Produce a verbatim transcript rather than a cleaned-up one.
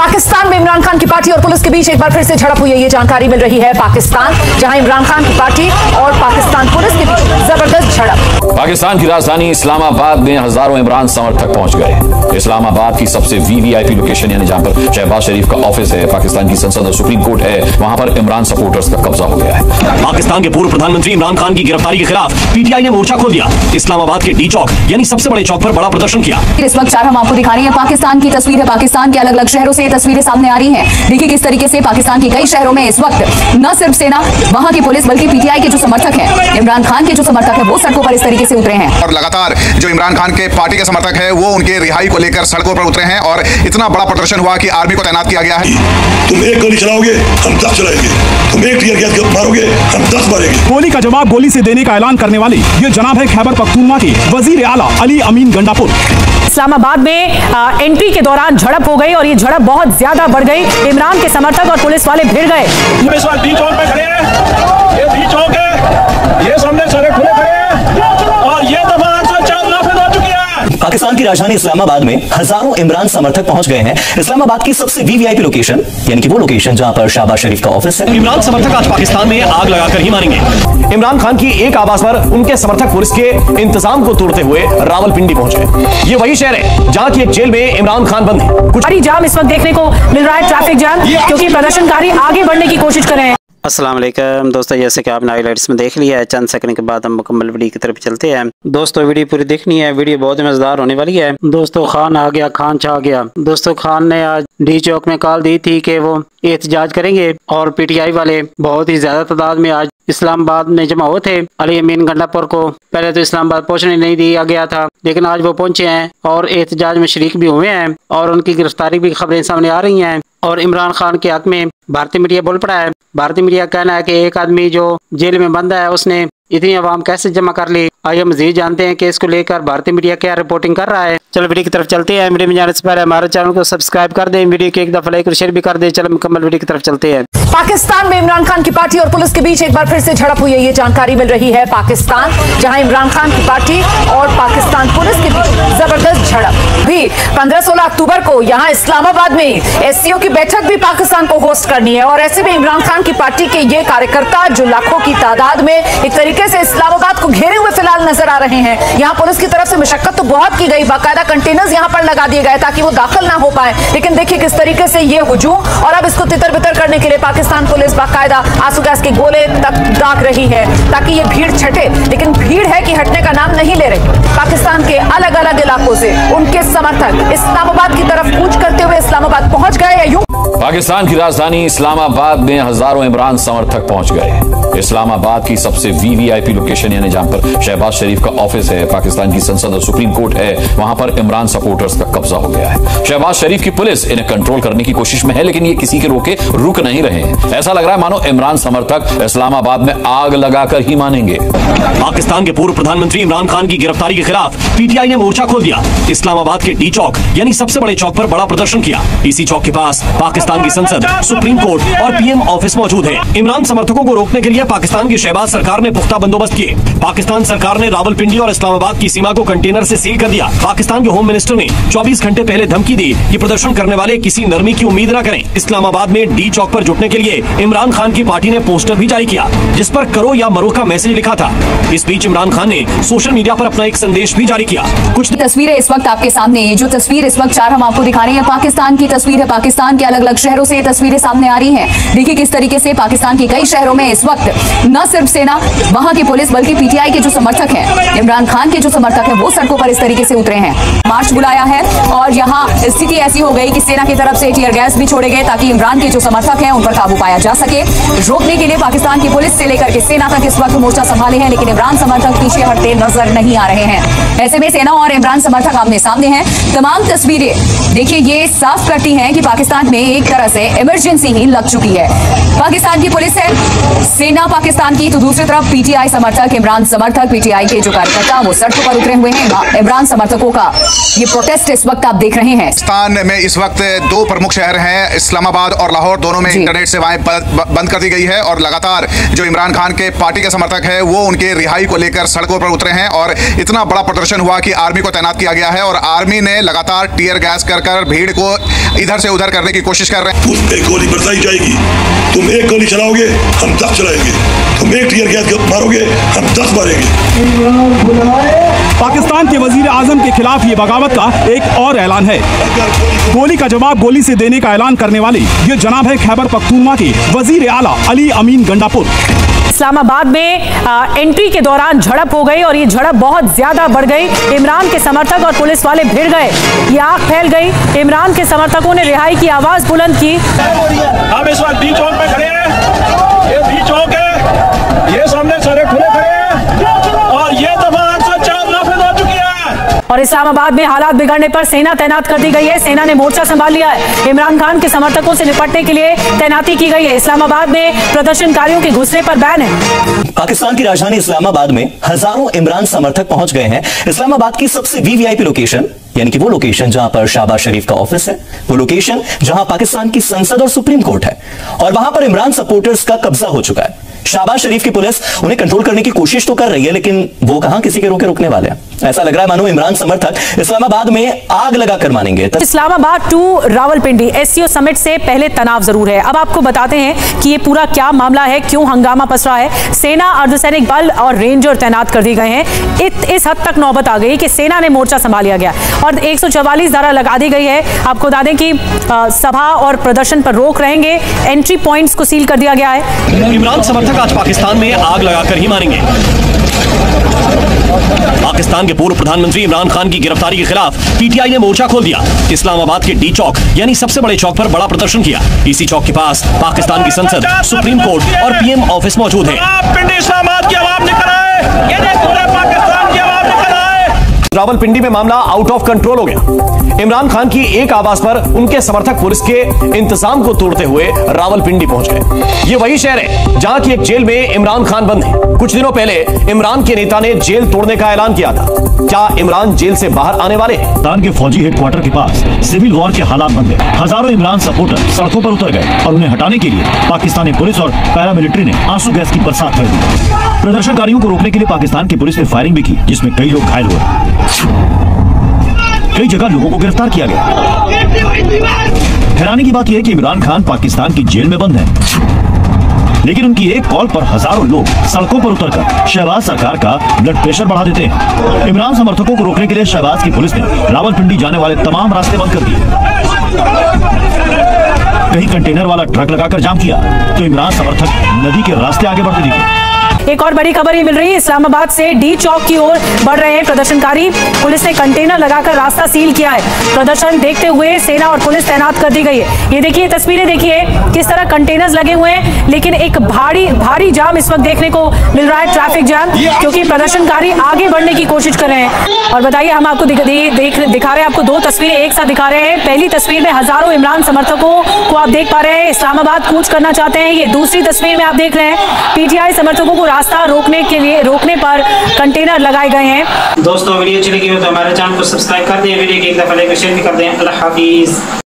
पाकिस्तान में इमरान खान की पार्टी और पुलिस के बीच एक बार फिर से झड़प हुई है, ये जानकारी मिल रही है। पाकिस्तान जहां इमरान खान की पार्टी और पाकिस्तान पुलिस के बीच जबरदस्त झड़प। पाकिस्तान की राजधानी इस्लामाबाद में हजारों इमरान समर्थक पहुंच गए। इस्लामाबाद की सबसे वीवीआईपी लोकेशन यानी जहां पर शहबाज शरीफ का ऑफिस है, पाकिस्तान की संसद और सुप्रीम कोर्ट है, वहां पर इमरान सपोर्टर्स का कब्जा हो गया है। पाकिस्तान के पूर्व प्रधानमंत्री इमरान खान की गिरफ्तारी के खिलाफ पीटीआई ने मोर्चा खोल दिया। इस्लामाबाद के डी चौक यानी सबसे बड़े चौक पर बड़ा प्रदर्शन किया। इस वक्त चार हम आपको दिखा रहे हैं पाकिस्तान की तस्वीर है। पाकिस्तान के अलग अलग शहरों से तस्वीरें सामने आ रही हैं। देखिए किस तरीके से पाकिस्तान के कई शहरों में इस वक्त न सिर्फ सेना, वहां की पुलिस, बल्कि पीटीआई के जो समर्थक हैं, इमरान खान के जो समर्थक है, वो सड़कों पर इस तरीके से उतरे हैं। और लगातार जो इमरान खान के पार्टी के समर्थक है वो उनके रिहाई को लेकर सड़कों पर उतरे हैं और इतना बड़ा प्रदर्शन हुआ कि आर्मी को तैनात किया गया है। तुम एक गोली चलाओगे हम दस चलाएंगे, तुम एक टीयर गैस मारोगे हम दस मारेंगे। गोली का जवाब गोली से देने का ऐलान करने वाले ये जनाब है खैबर पख्तूनख्वा के वजीर आला अली अमीन गंडापुर। इस्लामाबाद में एंट्री के दौरान झड़प हो गई और ये झड़प बहुत ज्यादा बढ़ गई। इमरान के समर्थक और पुलिस वाले भिड़ गए। इस बार डी चौक पे खड़े हैं, ये डी चौक है, ये सामने सारे खुले खड़े हैं और ये दफा चार नाफिज हो चुकी है। पाकिस्तान की राजधानी इस्लामाबाद में हजारों इमरान समर्थक पहुंच गए हैं। इस्लामाबाद की सबसे वीवीआईपी लोकेशन यानी कि वो लोकेशन जहां पर शहबाज शरीफ का ऑफिस है। इमरान समर्थक आज पाकिस्तान में आग लगाकर ही मारेंगे। इमरान खान की एक आवाज पर उनके समर्थक पुलिस के इंतजाम को तोड़ते हुए रावलपिंडी पहुंचे। ये वही शहर है जहां की एक जेल में इमरान खान बंद है। कुछ भारी जाम इस वक्त देखने को मिल रहा है, ट्रैफिक जाम, क्योंकि प्रदर्शनकारी आगे बढ़ने की कोशिश कर रहे हैं। अस्सलाम वालेकुम दोस्तों, जैसे कि आपने हाइलाइट्स में देख लिया है, चंद सेकंड के बाद हम मुकम्मल वीडियो की तरफ चलते हैं। दोस्तों वीडियो पूरी देखनी है, वीडियो बहुत ही मजेदार होने वाली है। दोस्तों खान आ गया, खान छा गया। दोस्तों खान ने आज डी चौक में कॉल दी थी कि वो एहतजाज करेंगे और पीटीआई वाले बहुत ही ज्यादा तादाद में आज इस्लामाबाद में जमा हुए थे। अली अमीन गंडापुर को पहले तो इस्लामाबाद पहुंचने नहीं दिया गया था, लेकिन आज वो पहुंचे हैं और एहतजाज में शरीक भी हुए हैं और उनकी गिरफ्तारी की खबरें सामने आ रही हैं। और इमरान खान के हक में भारतीय मीडिया बोल पड़ा है। भारतीय मीडिया का कहना है कि एक आदमी जो जेल में बंद है उसने इतनी आवाम कैसे जमा कर ली। आइए मजीद जानते हैं कि इसको लेकर भारतीय मीडिया क्या रिपोर्टिंग कर रहा है। चलो वीडियो की तरफ चलते हैं। वीडियो में जाने से पहले हमारे चैनल को सब्सक्राइब कर दें, वीडियो को एक दफा लाइक और शेयर भी कर दें। चलो मुकम्मल वीडियो की तरफ चलते हैं। पाकिस्तान में इमरान खान की पार्टी और पुलिस के बीच एक बार फिर से झड़प हुई है, ये जानकारी मिल रही है। पाकिस्तान जहां इमरान खान की पार्टी और पाकिस्तान पुलिस के बीच जबरदस्त झड़प भी। पंद्रह सोलह अक्टूबर को यहां इस्लामाबाद में एससीओ की बैठक भी पाकिस्तान को होस्ट करनी है और ऐसे में इमरान खान की पार्टी के ये कार्यकर्ता जो लाखों की तादाद में एक तरीके से इस्लामाबाद को घेरे हुए फिलहाल नजर आ रहे हैं। यहाँ पुलिस की तरफ से मशक्कत तो बहुत की गई, बाकायदा कंटेनर्स यहाँ पर लगा दिए गए ताकि वो दाखिल ना हो पाए, लेकिन देखिए किस तरीके से ये हुजूम और अब इसको तितर बितर करने के लिए पाकिस्तान पुलिस बाकायदा आंसू गैस के गोले तक दाग रही है ताकि ये भीड़ छटे, लेकिन भीड़ है कि हटने का नाम नहीं ले रही। पाकिस्तान के अलग अलग इलाकों से उनके समर्थक इस्लामाबाद की तरफ कूच करते हुए इस्लामाबाद पहुंच गए हैं। यूं पाकिस्तान की राजधानी इस्लामाबाद में हजारों इमरान समर्थक पहुंच गए। इस्लामाबाद की सबसे वीवीआईपी लोकेशन यानी जहां पर शहबाज शरीफ का ऑफिस है, पाकिस्तान की संसद और सुप्रीम कोर्ट है, वहां पर इमरान सपोर्टर्स का कब्जा हो गया है। शहबाज शरीफ की पुलिस इन्हें कंट्रोल करने की कोशिश में है, लेकिन ये किसी के रोके रुक नहीं रहे हैं। ऐसा लग रहा है मानो इमरान समर्थक इस्लामाबाद में आग लगाकर ही मानेंगे। पाकिस्तान के पूर्व प्रधानमंत्री इमरान खान की गिरफ्तारी के खिलाफ पीटीआई ने मोर्चा खोल दिया। इस्लामाबाद के डी चौक यानी सबसे बड़े चौक पर बड़ा प्रदर्शन किया। इसी चौक के पास पाकिस्तान की संसद, सुप्रीम कोर्ट और पीएम ऑफिस मौजूद है। इमरान समर्थकों को रोकने के लिए पाकिस्तान की शहबाज सरकार ने पुख्ता बंदोबस्त किए। पाकिस्तान सरकार ने रावलपिंडी और इस्लामाबाद की सीमा को कंटेनर से सील कर दिया। पाकिस्तान के होम मिनिस्टर ने चौबीस घंटे पहले धमकी दी कि प्रदर्शन करने वाले किसी नरमी की उम्मीद न करें। इस्लामाबाद में डी चौक पर जुटने के लिए इमरान खान की पार्टी ने पोस्टर भी जारी किया जिस पर करो या मरो का मैसेज लिखा था। इस बीच इमरान खान ने सोशल मीडिया पर अपना एक संदेश भी जारी किया। कुछ तस्वीरें इस वक्त आपके सामने, ये जो तस्वीर इस वक्त चार हम आपको दिखा रहे हैं पाकिस्तान की तस्वीर है। पाकिस्तान के अलग अलग शहरों से तस्वीरें सामने आ रही हैं। देखिए किस तरीके से पाकिस्तान के कई शहरों में इस वक्त न सिर्फ सेना, वहां की पुलिस, बल्कि पीटीआई के जो समर्थक हैं, इमरान खान के जो समर्थक हैं, वो सड़कों पर इस तरीके से उतरे हैं। मार्च बुलाया है और यहाँ स्थिति ऐसी हो गई कि सेना की तरफ से टीयर गैस भी छोड़े गए ताकि इमरान के जो समर्थक हैं उन पर काबू पाया जा सके। रोकने के लिए पाकिस्तान की पुलिस से लेकर के सेना तक इस वक्त मोर्चा संभाले हैं, लेकिन इमरान समर्थक पीछे हटते नजर नहीं आ रहे हैं। ऐसे में सेना और इमरान समर्थक आमने सामने हैं। तमाम तस्वीरें देखिए ये साफ करती हैं कि पाकिस्तान में एक तरह से इमरजेंसी ही लग चुकी है। पाकिस्तान की पुलिस है, सेना पाकिस्तान की, तो दूसरी तरफ पीटीआई समर्थक, इमरान समर्थक, पीटीआई के जो कार्यकर्ता वो सड़कों पर उतरे हुए हैं। इमरान समर्थकों का ये प्रोटेस्ट इस वक्त आप देख रहे हैं। पाकिस्तान में इस वक्त दो प्रमुख शहर हैं, इस्लामाबाद और लाहौर, दोनों में इंटरनेट सेवाएं बंद कर दी गई है और लगातार जो इमरान खान के पार्टी के समर्थक है वो उनके रिहाई को लेकर सड़कों पर उतरे हैं और इतना बड़ा प्रदर्शन हुआ कि आर्मी को तैनात किया गया है और आर्मी ने लगातार टीयर गैस कर कर भीड़ को इधर से उधर करने की कोशिश कर रहे हैं। उस पे गोली बरसाई जाएगी, तुम एक गोली चलाओगे हम दस चलाएंगे, तुम एक टीयर गैस मारोगे हम दस मारेंगे। पाकिस्तान के वजीर आजम के खिलाफ ये बगावत का एक और ऐलान है। गोली का जवाब गोली से देने का ऐलान करने वाले ये जनाब है खैबर पख्तूनख्वा के वजीर आला अली अमीन गंडापुर। इस्लामाबाद में आ, एंट्री के दौरान झड़प हो गई और ये झड़प बहुत ज्यादा बढ़ गई। इमरान के समर्थक और पुलिस वाले भिड़ गए, ये आग फैल गई। इमरान के समर्थकों ने रिहाई की आवाज बुलंद की। हम इस वक्त डी चौक पे खड़े हैं, ये डी चौक है, ये सामने सारे खुले खड़े हैं और ये दफा आठ सौ चार नाफिज हो चुकी है। और इस्लामाबाद में हालात बिगड़ने पर सेना तैनात कर दी गई है। सेना ने मोर्चा संभाल लिया है। इमरान खान के समर्थकों से निपटने के लिए तैनाती की गई है। इस्लामाबाद में प्रदर्शनकारियों के घुसने पर बैन है। पाकिस्तान की राजधानी इस्लामाबाद में हजारों इमरान समर्थक पहुंच गए हैं। इस्लामाबाद की सबसे वीवीआईपी लोकेशन, यानी कि वो लोकेशन जहां पर शहबाज शरीफ का ऑफिस है, वो लोकेशन जहां पाकिस्तान की संसद और सुप्रीम कोर्ट है, और वहां पर इमरान सपोर्टर्स का कब्जा हो चुका है। शहबाज शरीफ की पुलिस उन्हें कंट्रोल करने की कोशिश तो कर रही है, लेकिन वो कहां किसी के रोके रुकने वाले हैं। ऐसा लग रहा है मानो इमरान समर्थक इस्लामाबाद में आग लगाकर मानेंगे। Islamabad to Rawalpindi SCO summit से पहले तनाव जरूर है। अब आपको बताते हैं कि ये पूरा क्या मामला है, क्यों हंगामा पस रहा है। सेना, अर्धसैनिक बल और रेंजर तैनात कर दिए गए हैं। इत, इस हद तक नौबत आ गई कि सेना ने मोर्चा संभाल लिया गया और एक सौ चौवालीस धारा लगा दी गई है। आपको बता दें कि आ, सभा और प्रदर्शन पर रोक रहेंगे। एंट्री पॉइंट्स को सील कर दिया गया है। इमरान समर्थक आज पाकिस्तान में आग लगाकर ही मारेंगे। पाकिस्तान के पूर्व प्रधानमंत्री इमरान खान की गिरफ्तारी के खिलाफ पीटीआई ने मोर्चा खोल दिया। इस्लामाबाद के डी चौक यानी सबसे बड़े चौक पर बड़ा प्रदर्शन किया। इसी चौक के पास पाकिस्तान की संसद, सुप्रीम कोर्ट और पीएम ऑफिस मौजूद है। पिंडी इस्लामाबाद की आवाज निकल आए, ये पूरे पाकिस्तान की आवाज निकल आए। रावलपिंडी में मामला आउट ऑफ कंट्रोल हो गया। इमरान खान की एक आवाज पर उनके समर्थक पुलिस के इंतजाम को तोड़ते हुए रावलपिंडी पहुंच गए। ये वही शहर है जहां की एक जेल में इमरान खान बंद है। कुछ दिनों पहले इमरान के नेता ने जेल तोड़ने का ऐलान किया था। क्या इमरान जेल से बाहर आने वाले हैं? पाकिस्तान के फौजी हेडक्वार्टर के पास सिविल वॉर के हालात बन गए। हजारों इमरान सपोर्टर सड़कों पर उतर गए और उन्हें हटाने के लिए पाकिस्तानी पुलिस और पैरामिलिट्री ने आंसू गैस की बरसात कर दी। प्रदर्शनकारियों को रोकने के लिए पाकिस्तान की पुलिस ने फायरिंग भी की, जिसमें कई लोग घायल हुए। कई जगह लोगों को गिरफ्तार किया गया। हैरानी की बात यह है कि इमरान खान पाकिस्तान की जेल में बंद है, लेकिन उनकी एक कॉल पर हजारों लोग सड़कों पर उतरकर शहबाज सरकार का ब्लड प्रेशर बढ़ा देते हैं। इमरान समर्थकों को रोकने के लिए शहबाज की पुलिस ने रावलपिंडी जाने वाले तमाम रास्ते बंद कर दिए। कहीं कंटेनर वाला ट्रक लगाकर जाम किया तो इमरान समर्थक नदी के रास्ते आगे बढ़ते दिखे। एक और बड़ी खबर ये मिल रही है, इस्लामाबाद से डी चौक की ओर बढ़ रहे हैं प्रदर्शनकारी। पुलिस ने कंटेनर लगाकर रास्ता सील किया है। प्रदर्शन देखते हुए सेना और पुलिस तैनात कर दी गई है। ये देखिए तस्वीरें, देखिए किस तरह कंटेनर्स लगे हुए हैं, लेकिन एक भारी भारी जाम इस वक्त देखने को मिल रहा है, ट्रैफिक जाम, क्योंकि प्रदर्शनकारी आगे बढ़ने की कोशिश कर रहे हैं। और बताइए, हम आपको दिख, देख दिखा रहे हैं, आपको दो तस्वीरें एक साथ दिखा रहे हैं। पहली तस्वीर में हजारों इमरान समर्थकों को आप देख पा रहे हैं, इस्लामाबाद कूच करना चाहते हैं। ये दूसरी तस्वीर में आप देख रहे हैं पीटीआई समर्थकों को रास्ता रोकने के लिए रोकने पर कंटेनर लगाए गए हैं। दोस्तों वीडियो अच्छी लगी हो तो हमारे चैनल को सब्सक्राइब कर दें, वीडियो को एक दफा लाइक शेयर भी कर दें। अल्लाह हाफिज।